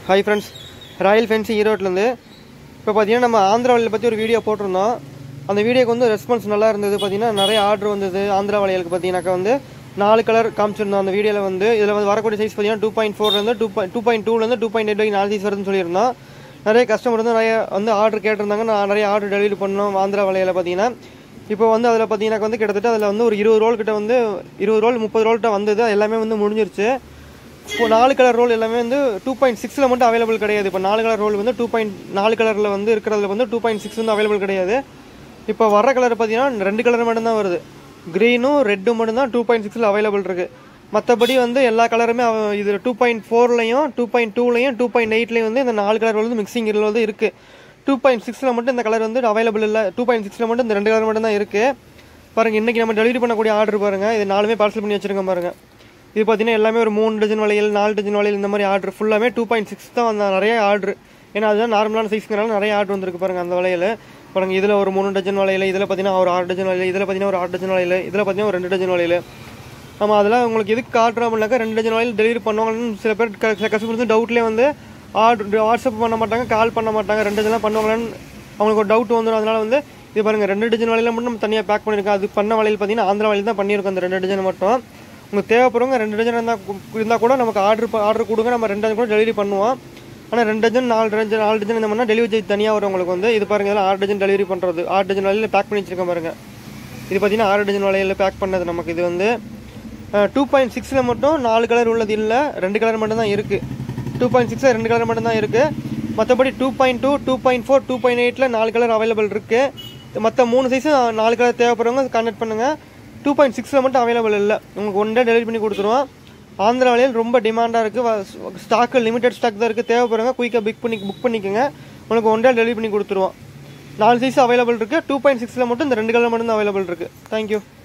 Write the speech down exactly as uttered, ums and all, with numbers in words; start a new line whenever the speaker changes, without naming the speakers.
Hi friends, royal fancy ஈரோட்லேருந்து. இப்போ பார்த்தீங்கன்னா நம்ம ஆந்திரா வளையல் பற்றி ஒரு வீடியோ போட்டிருந்தோம். அந்த வீடியோக்கு வந்து ரெஸ்பான்ஸ் நல்லா இருந்தது. பார்த்தீங்கன்னா நிறைய ஆர்டர் வந்தது. ஆந்திரா வளையலுக்கு பார்த்தீங்கன்னாக்கா வந்து நாலு கலர் காமிச்சிருந்தோம் அந்த வீடியோவில். வந்து இதில் வந்து வரக்கூடிய சைஸ் பார்த்தீங்கன்னா டூ பாயிண்ட் ஃபோர்லேருந்து டூ பாயிண்ட் டூ பாயிண்ட் டூலேருந்து டூ பாயிண்ட் எயிட் வரைக்கும் நாலு சைஸ் வருதுன்னு சொல்லியிருந்தோம். நிறைய கஸ்டமர் வந்து நிறைய வந்து ஆர்டர் கேட்டிருந்தாங்க. நான் நிறைய ஆர்டர் டெலிவரி பண்ணோம் ஆந்திரா வளையலில் பார்த்தீங்கன்னா. இப்போ வந்து அதில் பார்த்தீங்கன்னா வந்து கிட்டத்தட்ட அதில் வந்து ஒரு இருபது ரோல் கிட்ட வந்து இருபது ரோல் முப்பது ரோல்கிட்ட வந்தது. எல்லாமே வந்து முடிஞ்சிருச்சு. இப்போ நாலு கலர் ரோல் எல்லாமே வந்து டூ பாயிண்ட் சிக்ஸில் மட்டும் அவைலபிள் கிடையாது. இப்போ நாலு கலர் ரோல் வந்து டூ பாயிண்ட் நாலு கலரில் வந்து இருக்கிறதுல வந்து டூ பாயிண்ட் சிக்ஸ் வந்து அவைலபிள் கிடையாது. இப்போ வர கலர் பார்த்தீங்கன்னா ரெண்டு கலர் மட்டும்தான் வருது. க்ரீனும் ரெட்டும் மட்டும்தான் டூ பாயிண்ட் சிக்ஸில் அவைலபிள் இருக்குது. மற்றபடி வந்து எல்லா கலருமே இது டூ பாயிண்ட் ஃபோர்லையும் டூ பாயிண்ட் டூலையும் டூ பாயிண்ட் எயிட்லையும் வந்து இந்த நாலு கலர் வந்து மிக்சிங் இதில் வந்து இருக்குது. டூ பாயிண்ட் சிக்ஸில் மட்டும் இந்த கலர் வந்து அவைலபிள் இல்லை. டூ பாயிண்ட் சிக்ஸில் மட்டும் இந்த ரெண்டு கலர் மட்டும் தான் இருக்குது. பாருங்கள், இன்றைக்கி நம்ம டெலிவரி பண்ணக்கூடிய ஆர்டர் பாருங்கள். இது நாலுமே பார்சல் பண்ணி வச்சுருக்கோம் பாருங்கள். இது பார்த்தீங்கன்னா எல்லாமே ஒரு மூணு டஜன் வளையல், நாலு டஜன் வளையல், இந்த மாதிரி ஆர்டர் ஃபுல்லாமே டூ பாயிண்ட் சிக்ஸ் தான் வந்தால் நிறைய ஆர்டர். ஏன்னா அதுதான் நார்மலான சைஸ்ங்கிறனால நிறைய ஆர்டர் வந்துருக்கு பாருங்கள். அந்த வளையல் பாருங்கள், இதில் ஒரு மூணு டஜன் வளையல், இதில் பார்த்தீங்கன்னா ஒரு ஆறு டஜன் வளையல், இதில் பார்த்தீங்கன்னா ஒரு ஆறு டஜன் வளையல், இதில் பார்த்தீங்கன்னா ஒரு ரெண்டு டஜன் வளையல். நம்ம அதெல்லாம் உங்களுக்கு எதுக்கு காட்டுறோம்னாக்கா ரெண்டு டஜன் வளையல் டெலிவரி பண்ணுவாங்கன்னு சில பேர் கஸ்டமர் வந்து டவுட்லேயே வந்து ஆர்டர் வாட்ஸ்அப் பண்ண மாட்டாங்க, கால் பண்ண மாட்டாங்க. ரெண்டு டஜன்லாம் பண்ணுவாங்களான்னு அவங்களுக்கு ஒரு டவுட் வந்துடும். அதனால் வந்து இது பாருங்கள், ரெண்டு டஜன் வளையல் மட்டும் நம்ம தனியாக பேக் பண்ணியிருக்கோம். அது பண்ண வளையல் பார்த்தீங்கன்னா ஆந்திரா வளையல் தான் பண்ணியிருக்கோம். அந்த ரெண்டு டஜன் மட்டும் உங்களுக்கு தேவைப்படுறவங்க ரெண்டு டஜன் இருந்தால் இருந்தால் கூட நமக்கு ஆர்டர் ஆர்டர் கொடுங்க, நம்ம ரெண்டு டஜன் கூட டெலிவரி பண்ணுவோம். ஆனால் ரெண்டு டஜன் நாலு டஜன் நாலு டஜன் இந்த மாதிரி டெலிவரி சார்ஜ் தனியாக வரும் உங்களுக்கு வந்து. இது பாருங்கள், இதெல்லாம் ஆறு டஜன் டெலிவரி பண்ணுறது. ஆறு டஜன் வளையல் பேக் பண்ணி வச்சிருக்கேன் பாருங்கள். இது பார்த்தீங்கன்னா ஆறு டஜன் வளையல் பேக் பண்ணது நமக்கு. இது வந்து டூ பாயிண்ட் சிக்ஸில் மட்டும் நாலு கலர் உள்ளது இல்லை, ரெண்டு கலர் மட்டும் தான் இருக்குது. டூ பாயிண்ட் சிக்ஸில் ரெண்டு கலர் மட்டும் தான் இருக்குது. மற்றபடி two point two two point four two point எயிட்டில் நாலு கலர் அவைலபிள் இருக்குது. மற்ற மூணு சைஸும் நாலு கலர் தேவைப்படுறவங்க கான்டாக்ட் பண்ணுங்கள். டூ பாயிண்ட் சிக்ஸில் மட்டும் அவைலபிள் இல்லை. உங்களுக்கு ஒன் டே டெலிவரி பண்ணி கொடுத்துருவோம். ஆந்திரா வளையல் ரொம்ப டிமாண்டாக இருக்குது. ஸ்டாக்கு லிமிடெட் ஸ்டாக் தான் இருக்குது. தேவைப்படுறவங்க குயிக்காக புக் பண்ணி புக் பண்ணிக்கோங்க. உங்களுக்கு ஒன் டே டெலிவரி பண்ணி கொடுத்துருவோம். நாலு சைஸ் அவைலபிள் இருக்குது. டூ பாயிண்ட் சிக்ஸில் மட்டும் இந்த ரெண்டு கலர் மட்டும் தான் அவைலபிள் இருக்குது. தேங்க்யூ.